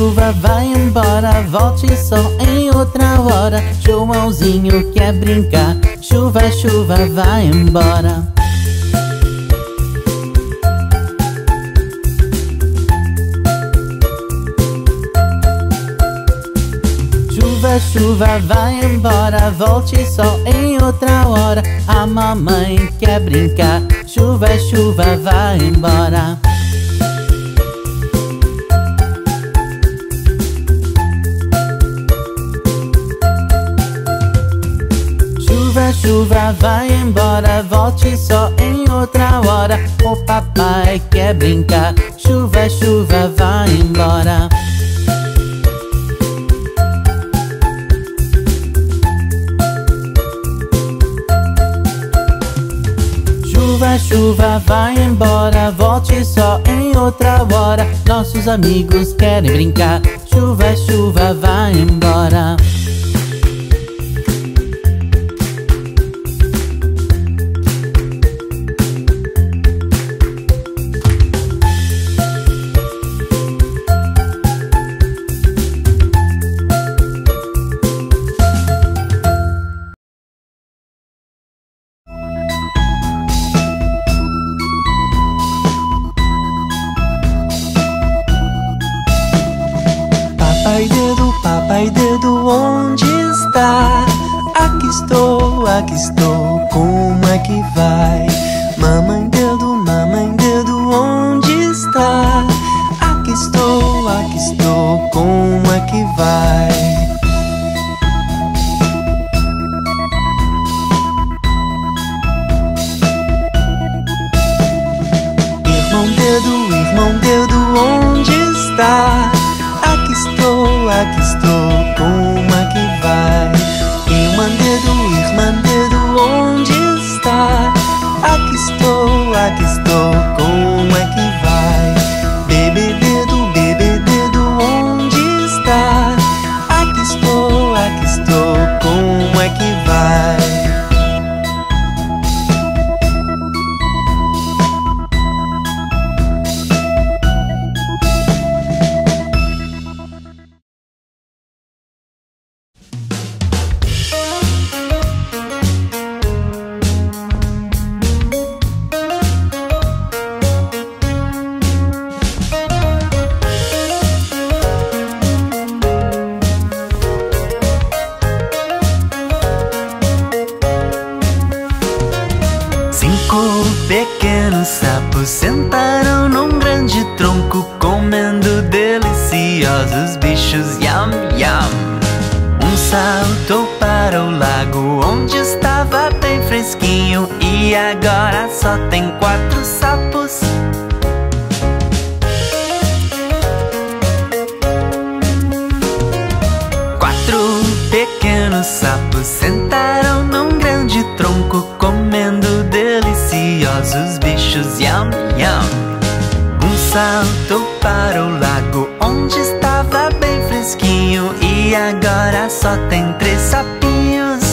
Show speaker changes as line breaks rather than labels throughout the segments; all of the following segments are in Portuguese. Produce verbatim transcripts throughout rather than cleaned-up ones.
chuva, vai embora, volte só em outra hora. Joãozinho quer brincar, chuva, chuva, vai embora. Chuva, chuva, vai embora, volte só em outra hora. A mamãe quer brincar, chuva, chuva, vai embora. Chuva, chuva, vai embora, volte só em outra hora. O papai quer brincar, chuva, chuva, vai embora. Chuva, chuva, vai embora, volte só em outra hora. Nossos amigos querem brincar, chuva, chuva, vai embora.
Papai dedo, papai dedo, onde está? Aqui estou, aqui estou, como é que vai? Mamãe dedo, mamãe dedo, onde está? Aqui estou, aqui estou, como é que vai? Irmão dedo, irmão dedo, onde está? Aqui estou, aqui estou, como é que vai? Irmã dedo, irmã dedo, onde está? Aqui estou, aqui estou, como é que vai? Bebê dedo, bebê dedo, onde está? Aqui estou, aqui estou, como é que vai?
Cinco pequenos sapos sentaram num grande tronco, comendo deliciosos bichos, yam, yam. Um saltou para o lago, onde estava bem fresquinho, e agora só tem quatro sapos. Quatro pequenos sapos sentaram num grande tronco, comendo deliciosos bichos, yam, yam. Um saltou para o lago, onde estava bem fresquinho, e agora só tem três sapinhos.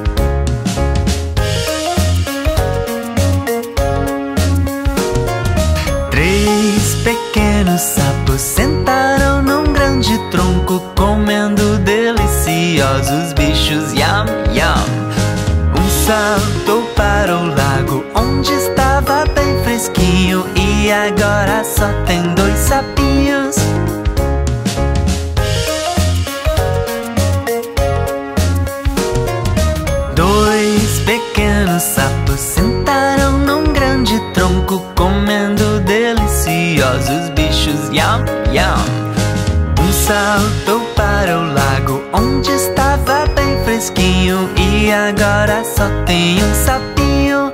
Três pequenos sapos sentaram num grande tronco, comendo deliciosos bichos, yam, yam. Um saltou para o lago, onde estava bem fresquinho, e agora só tem dois sapinhos. Dois pequenos sapos sentaram num grande tronco, comendo deliciosos bichos, yam, yam. Um saltou para o lago, onde estava bem fresquinho, e agora só tem um sapinho.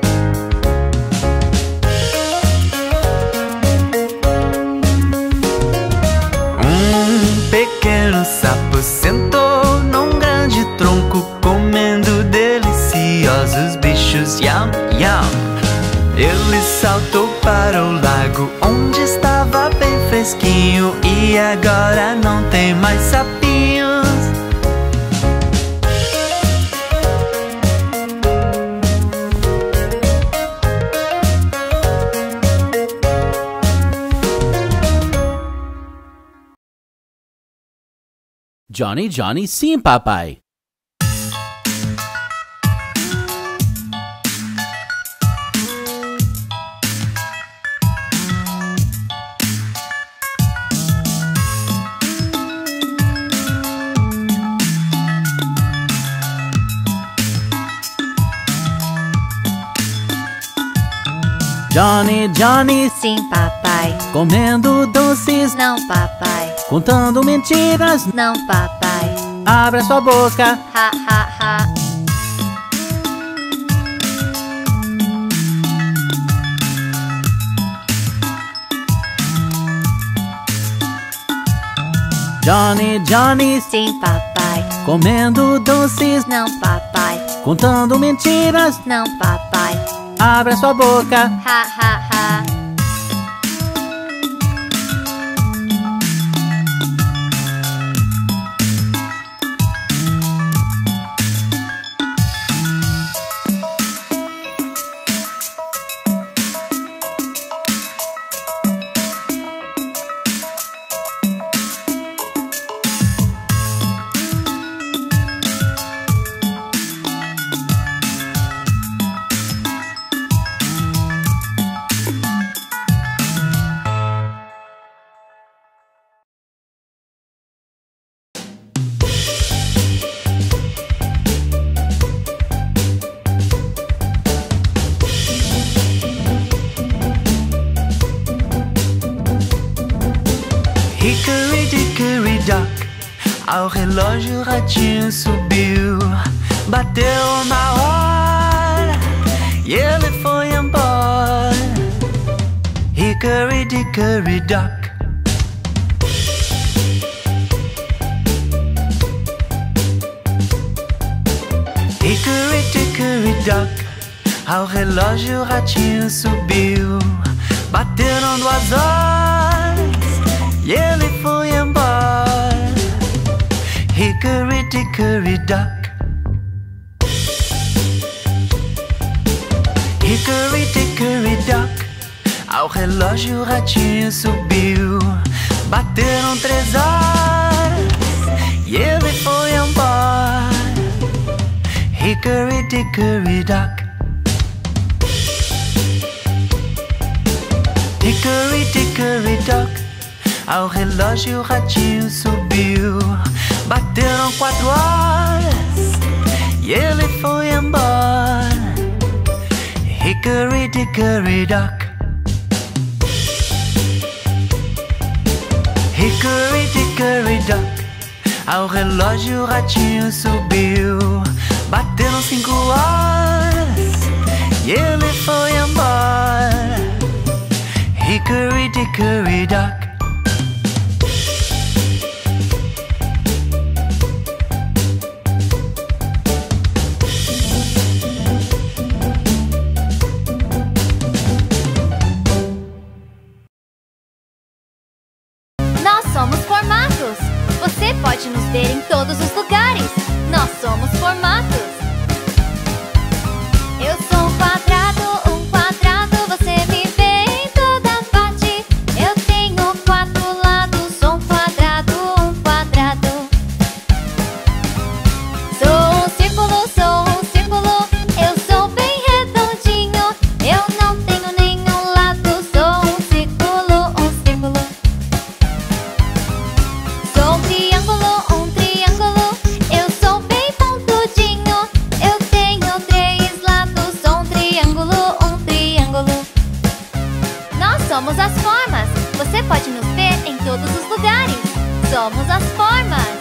Um pequeno sapo sentou num grande tronco, comendo deliciosos bichos, yam, yam. Ele saltou para o lago, onde estava bem fresquinho, e agora não tem mais sapinhos.
Johnny, Johnny, sim, papai. Johnny, Johnny,
sim, papai.
Comendo doces,
não, papai.
Contando mentiras,
não, papai.
Abra sua boca,
ha, ha, ha.
Johnny, Johnny,
sim, papai.
Comendo doces,
não, papai.
Contando mentiras,
não, papai.
Abra sua boca,
ha, ha, ha.
Hickory dickory dock, ao relógio o ratinho subiu, bateu na hora e ele foi embora. Hickory dickory dock. Hickory dickory dock, ao relógio o ratinho subiu, bateram duas horas e ele foi embora. Hickory dickory dock. Hickory dickory dock, ao relógio o ratinho subiu, bateram três horas e ele foi embora. Hickory dickory dock. Hickory dickory dock, ao relógio o ratinho subiu, bateram quatro horas e ele foi embora. Hickory dickory dock. Hickory dickory dock, ao relógio o ratinho subiu, bateram cinco horas e ele foi embora. Hickory dickory dock.
Nós somos formatos. Você pode nos ver em todos os lugares. Nós somos formatos. Eu sou um quadrado, um quadrado. Você me vê em toda parte. Eu tenho quatro lados. Sou um quadrado, um quadrado. Sou um círculo, sou um círculo. Eu sou bem redondinho. Eu não tenho nenhum lado. Sou um círculo, um círculo. Sou um triângulo, um triângulo. Eu sou bem pontudinho. Eu tenho três lados. Sou um triângulo, um triângulo. Nós somos as formas. Você pode nos ver em todos os lugares. Somos as formas.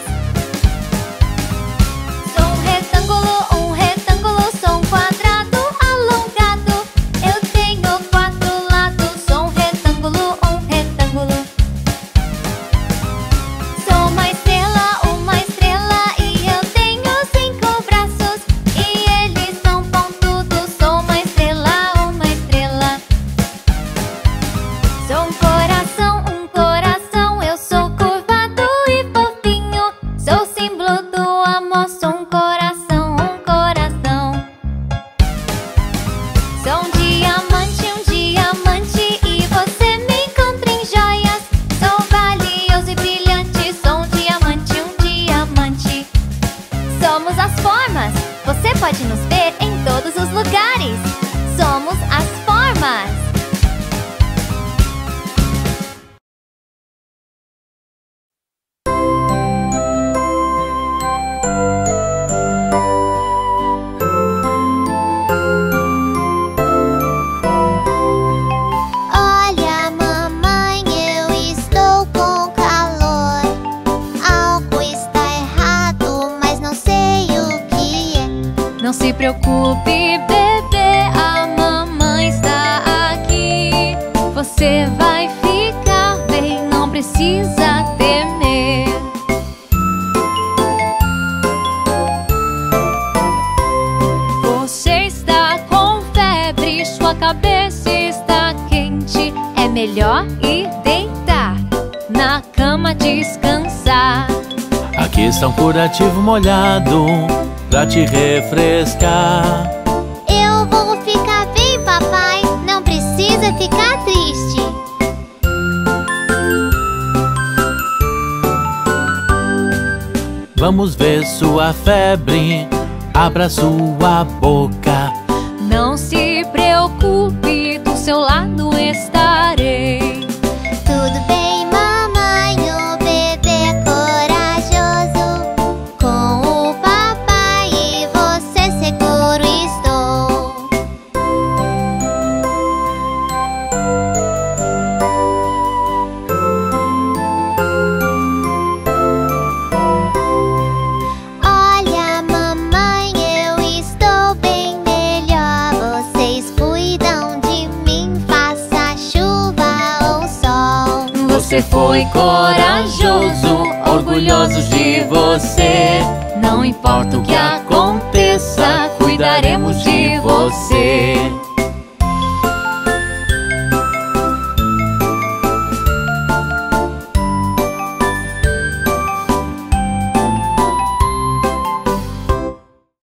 Sou um retângulo, um retângulo. Sou um quadrado alongado. Eu tenho quatro lados. Sou um retângulo, um retângulo. Sou uma estrela, uma estrela. E eu tenho cinco braços. E eles são pontudos. Sou uma estrela, uma estrela. Sou um coração, um coração. Eu sou curvado e fofinho. Sou o símbolo do amor. Sou um coração, um coração. Você vai ficar bem, não precisa temer. Você está com febre, sua cabeça está quente. É melhor ir deitar, na cama descansar.
Aqui está um curativo molhado pra te refrescar.
Eu vou ficar bem, papai, não precisa ficar triste.
Vamos ver sua febre, abra sua boca.
Não se preocupe, do seu lado estarei. Tudo bem, mamãe, o bebê é corajoso. Com o papai e você seguro estou. Olha, mamãe, eu estou bem melhor. Vocês cuidam de mim, faça chuva ou sol. Você foi corajoso, orgulhosos de você. Não importa o que aconteça, cuidaremos de você.